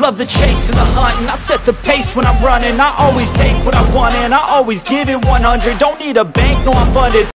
love the chase and the hunt, and I set the pace when I'm running. I always take what I want and I always give it 100. Don't need a bank, no I'm funded.